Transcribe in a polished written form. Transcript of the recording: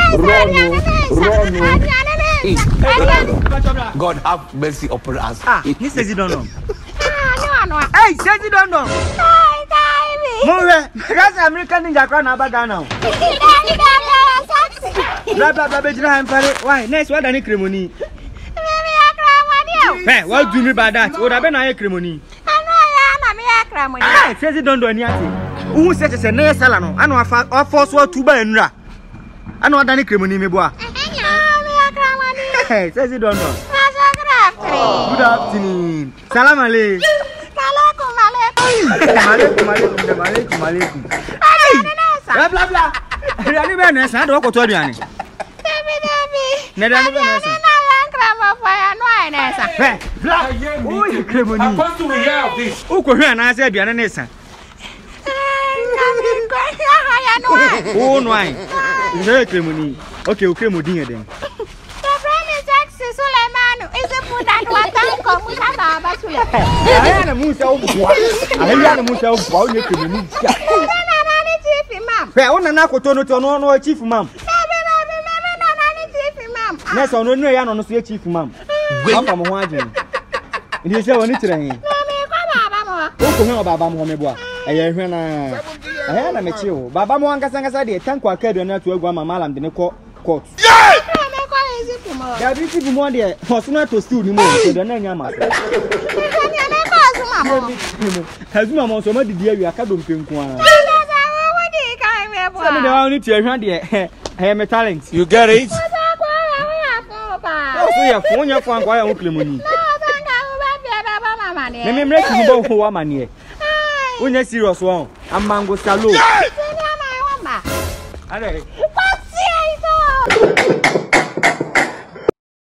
God have mercy upon us. He says you don't know. Hey, says you don't know. Move, that's American Ninja Crown Abagana. Blah blah blah, why? Next, what any cremony? Hey, what do you mean by that? Would have been a cremony. I says you don't do anything. Who says it's a near salon? I know I force what to buy and ra. I know any cremony, me boy. Hey, says you don't know. Good afternoon. Salam alaikum. Alaikum. Blah blah blah. Riani Benes, I don't go to Riani. Nedani Benes. Hey, blah. Oh, you cremony. I'm supposed to hear this. Who could hear and I said, Biana Nessa? Oh, no, it's very cremony. Okay, okay, Modina then. Is a food that was come with a basula. I had a moose out. I had a moose out for you to be. Well, on an aquatono to no chief mum. Yes, on no yan on the chief mum. Welcome, Wagon. It is your train. Oh, Baba Momeba. I had a mature. Baba Moanga Sadi, Tanqua Cadena to a Guama Malam, the court. Ya biti kumwambia wasuna to steal ni mo so de na nya ma se hazuma mo so ma didi awi aka do mpenku a so me de wa ni ti ehwa de eh me talent you get it so ya fon ya fon kwa ya oklemoni me mre ki bo ho wa mane unya serious one amango salo ale